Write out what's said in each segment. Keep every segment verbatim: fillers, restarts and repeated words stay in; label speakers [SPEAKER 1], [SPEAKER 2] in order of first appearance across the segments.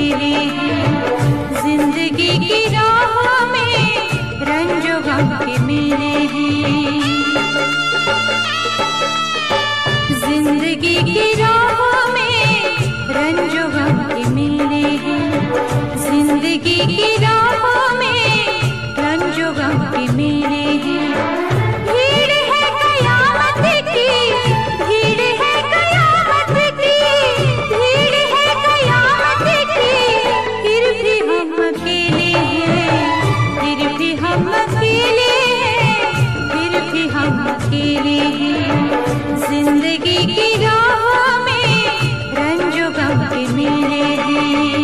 [SPEAKER 1] अकेले हैं। जिंदगी की राह में रंजो गम के मेले हैं। जिंदगी की राह में रंजो गम के मेले हैं। जिंदगी की राह में रंजो गम के मेले हैं। भीड़ है कयामत की, भीड़ है कयामत की, भीड़ है कयामत की, फिर भी हम अकेले हैं, फिर भी हम अकेले हैं, फिर भी हम अकेले हैं। जिंदगी की राह में रंजो गम के मेले हैं।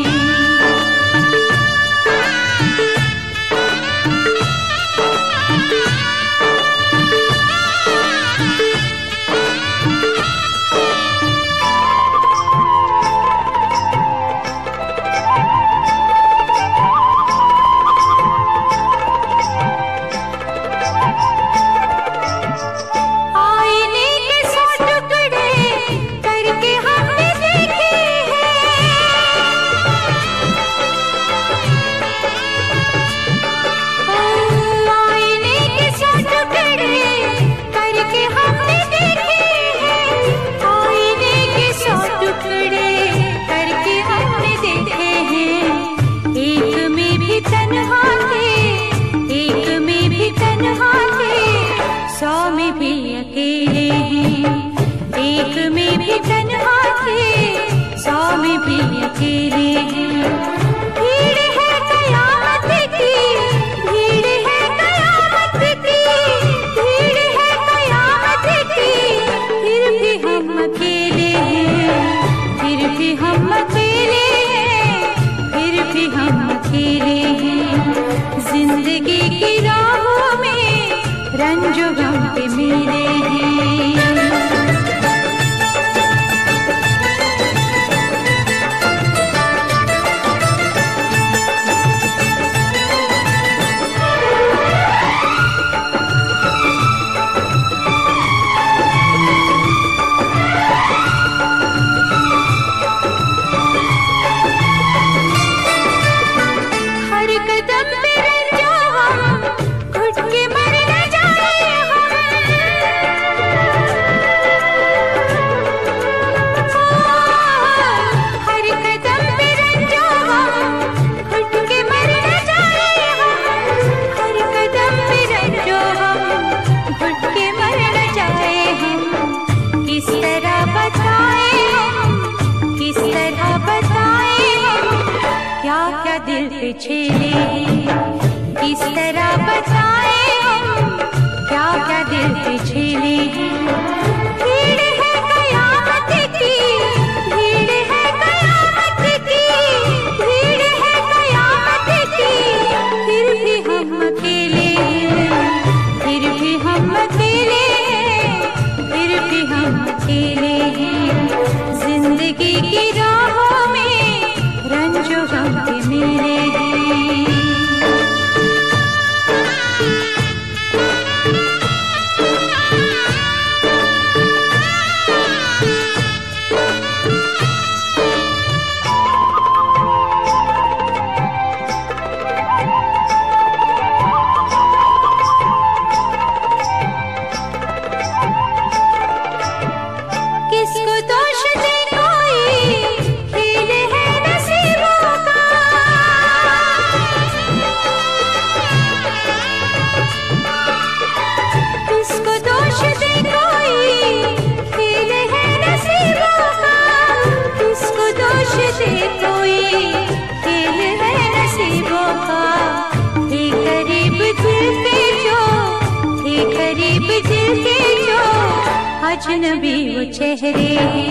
[SPEAKER 2] अजनबी वो चेहरे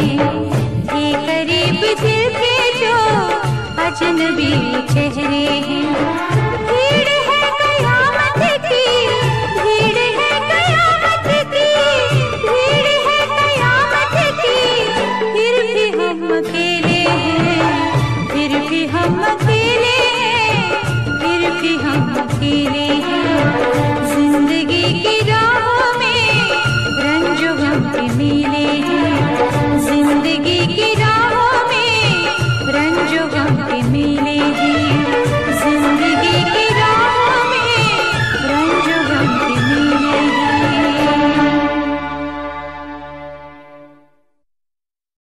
[SPEAKER 2] ये करीब दिल के जो अजनबी वो चेहरे हैं। भीड़ है कयामत की, भीड़ है कयामत की, भीड़ है कयामत की, फिर भी हम अकेले हैं, फिर भी हम अकेले हैं, फिर भी हम अकेले हैं। जिंदगी की राह